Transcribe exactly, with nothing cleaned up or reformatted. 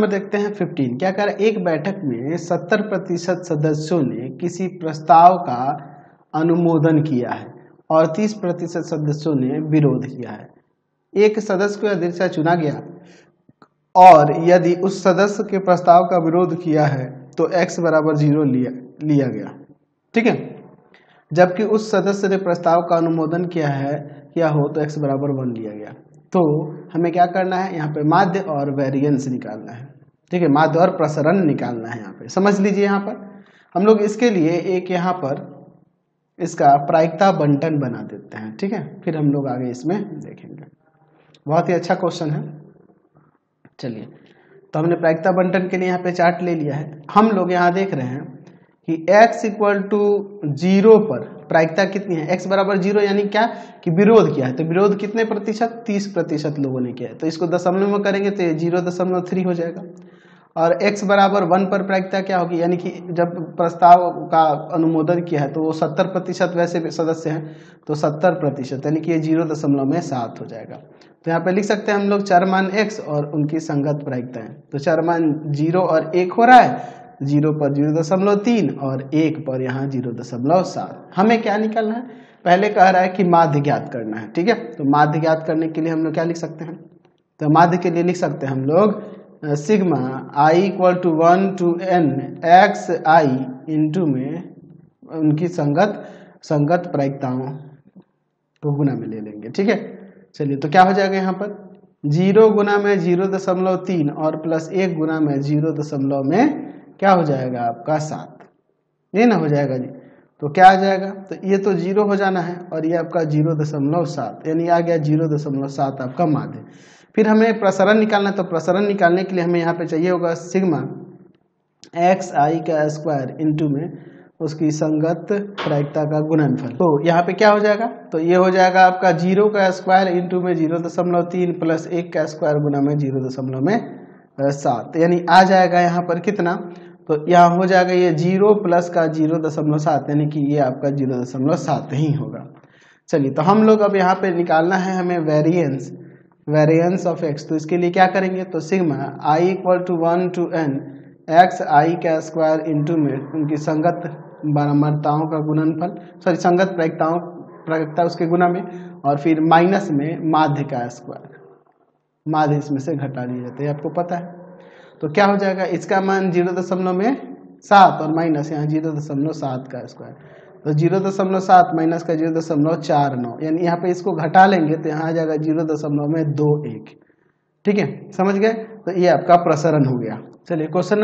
Number देखते हैं fifteen. क्या कर एक बैठक में सत्तर प्रतिशत सदस्यों ने किसी प्रस्ताव का अनुमोदन किया है और तीस प्रतिशत सदस्यों ने विरोध किया है। एक सदस्य को अध्यक्ष चुना गया और यदि उस सदस्य के प्रस्ताव का विरोध किया है तो x बराबर जीरो लिया लिया गया, ठीक है। जबकि उस सदस्य ने प्रस्ताव का अनुमोदन किया है किया हो तो x बराबर वन लिया गया। तो हमें क्या करना है, यहाँ पे माध्य और वेरिएंस निकालना है, ठीक है। माध्य और प्रसरण निकालना है। यहाँ पे समझ लीजिए, यहाँ पर हम लोग इसके लिए एक यहाँ पर इसका प्रायिकता बंटन बना देते हैं, ठीक है। फिर हम लोग आगे इसमें देखेंगे। बहुत ही अच्छा क्वेश्चन है। चलिए, तो हमने प्रायिकता बंटन के लिए यहाँ पे चार्ट ले लिया है। हम लोग यहाँ देख रहे हैं कि x इक्वल टू जीरो पर प्रायिकता कितनी है, x बराबर जीरो, यानी क्या कि विरोध किया है। तो विरोध कितने प्रतिशत, तीस प्रतिशत लोगों ने किया है। तो इसको दशमलव में करेंगे तो ये जीरो दशमलव थ्री हो जाएगा। और x बराबर वन पर प्रायिकता क्या होगी, यानी कि जब प्रस्ताव का अनुमोदन किया है तो वो सत्तर प्रतिशत वैसे सदस्य हैं, तो सत्तर प्रतिशत यानी कि ये जीरो दशमलव में सात हो जाएगा। तो यहाँ पे लिख सकते हैं हम लोग चार मान x और उनकी संगत प्रायिकताएं। तो चार मान जीरो और एक हो रहा है, जीरो पर जीरो दशमलव तीन और एक पर यहाँ जीरो दशमलव सात। हमें क्या निकालना है, पहले कह रहा है कि माध्य ज्ञात करना है, ठीक है। तो माध्य ज्ञात करने के लिए हम लोग क्या लिख सकते हैं, तो माध्य के लिए लिख सकते हैं हम लोग sigma I equal to one to N X I into में उनकी संगत संगत प्रायिकताओं को गुना में ले लेंगे, ठीक है। चलिए, तो क्या हो जाएगा यहाँ पर जीरो गुना में जीरो दशमलव तीन और प्लस एक गुना में जीरो दशमलव में क्या हो जाएगा आपका सात, ये ना हो जाएगा जी। तो क्या आ जाएगा, तो ये तो जीरो हो जाना है और ये आपका जीरो दशमलव सात, यानी आ गया जीरो दशमलव सात आपका माध्य। फिर हमें प्रसरण निकालना है। तो प्रसरण निकालने के लिए हमें यहाँ पे चाहिए होगा सिग्मा एक्स आई का स्क्वायर इंटू में उसकी संगत प्रायिकता का गुणनफल। तो यहाँ पे क्या हो जाएगा, तो ये हो जाएगा आपका जीरो का स्क्वायर इंटू में जीरो दशमलव तीन प्लस एक का स्क्वायर गुना में जीरो दशमलव में सात, यानी आ जाएगा यहाँ पर कितना, तो यहाँ हो जाएगा ये जीरो प्लस का जीरो दशमलव सात, यानी कि ये आपका जीरो दशमलव सात ही होगा। चलिए, तो हम लोग अब यहाँ पे निकालना है हमें वेरिएंस वेरिएंस ऑफ एक्स। तो इसके लिए क्या करेंगे, तो sigma I equal to one to N X I का स्क्वायर इंटू में उनकी संगत बारंबारताओं का गुणनफल, सॉरी संगत प्रायिकताओं प्रायिकता उसके गुना में, और फिर माइनस में माध्य का स्क्वायर, माध्य इसमें से घटा दिया जाता है, आपको पता है। तो क्या हो जाएगा, इसका मान जीरो दशमलव में सात और माइनस यहाँ जीरो दशमलव सात का स्क्वायर, तो जीरो दशमलव सात माइनस का जीरो दशमलव चार नौ, यानी यहाँ पे इसको घटा लेंगे तो यहाँ आ जाएगा जीरो दशमलव में दो एक, ठीक है, समझ गए। तो ये आपका प्रसरण हो गया। चलिए क्वेश्चन